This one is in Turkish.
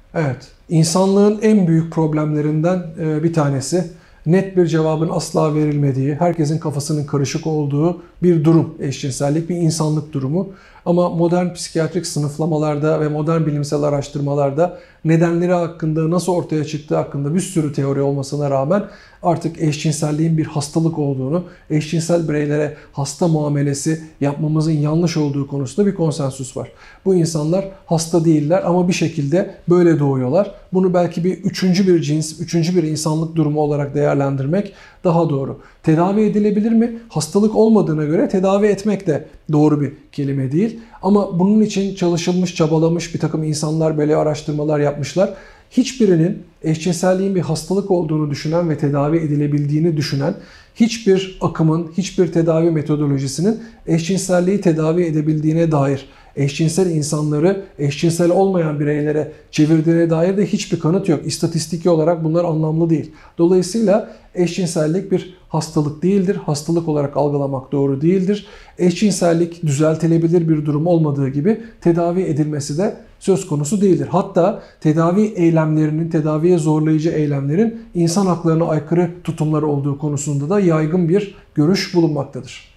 Evet, insanlığın en büyük problemlerinden bir tanesi net bir cevabın asla verilmediği, herkesin kafasının karışık olduğu bir durum eşcinsellik, bir insanlık durumu. Ama modern psikiyatrik sınıflamalarda ve modern bilimsel araştırmalarda nedenleri hakkında, nasıl ortaya çıktığı hakkında bir sürü teori olmasına rağmen artık eşcinselliğin bir hastalık olduğunu, eşcinsel bireylere hasta muamelesi yapmamızın yanlış olduğu konusunda bir konsensüs var. Bu insanlar hasta değiller ama bir şekilde böyle doğuyorlar. Bunu belki bir üçüncü bir cins, üçüncü bir insanlık durumu olarak değerlendirmek daha doğru. Tedavi edilebilir mi? Hastalık olmadığına göre tedavi etmek de doğru bir kelime değil. Ama bunun için çalışılmış, çabalamış bir takım insanlar böyle araştırmalar yapmışlar. Hiçbirinin eşcinselliğin bir hastalık olduğunu düşünen ve tedavi edilebildiğini düşünen hiçbir akımın, hiçbir tedavi metodolojisinin eşcinselliği tedavi edebildiğine dair, eşcinsel insanları eşcinsel olmayan bireylere çevirdiğine dair de hiçbir kanıt yok. İstatistiki olarak bunlar anlamlı değil. Dolayısıyla eşcinsellik bir hastalık değildir. Hastalık olarak algılamak doğru değildir. Eşcinsellik düzeltilebilir bir durum olmadığı gibi tedavi edilmesi de söz konusu değildir. Hatta tedavi eylemlerinin, tedaviye zorlayıcı eylemlerin insan haklarına aykırı tutumları olduğu konusunda da yaygın bir görüş bulunmaktadır.